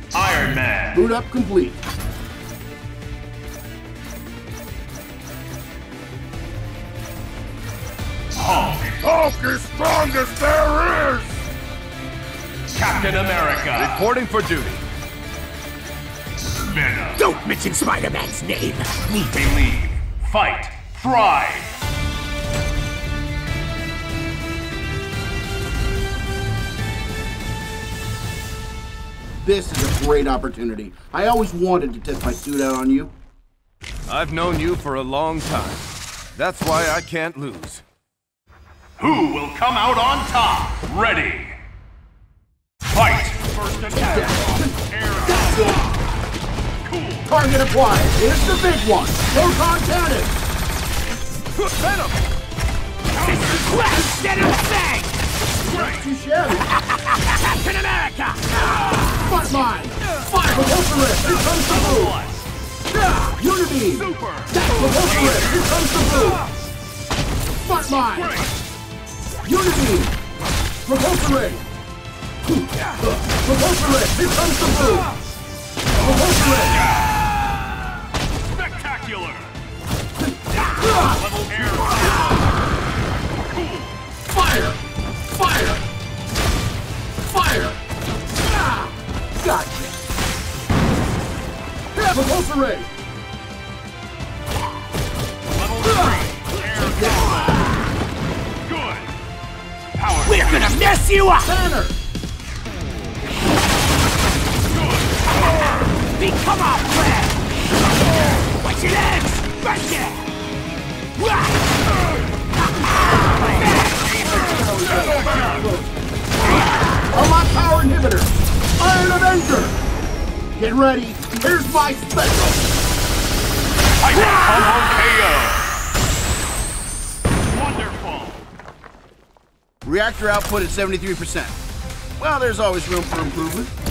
Iron Man. Boot up complete. Hulk. Hulk is strongest there is! Captain America. Reporting for duty. Venom. Don't mention Spider-Man's name. Believe. Fight. Thrive. This is a great opportunity. I always wanted to test my suit out on you. I've known you for a long time. That's why I can't lose. Who will come out on top? Ready. Fight. First attack. Cool. Target applied. Here's the big one. Proton cannon. Venom! Get him bang! That's too shabby. Captain America! Front mine. Fire. Repulsor. Here comes the blue. Unity. Super. Repulsor. Here comes the blue. Front mine. Unity. Repulsor. Repulsor. Here comes the blue. Repulsor. Spectacular. Level air. Cool. Fire. Fire. Fire. Gotcha. Repulsor. Level 3. Air down. Good. Power. We're gonna mess you up! Banner. Become our friend! Watch your legs! Right there! Unlock power inhibitor. Iron Avenger. Get ready. Here's my special. Titan combo KO. Wonderful. Reactor output at 73%. Well, there's always room for improvement.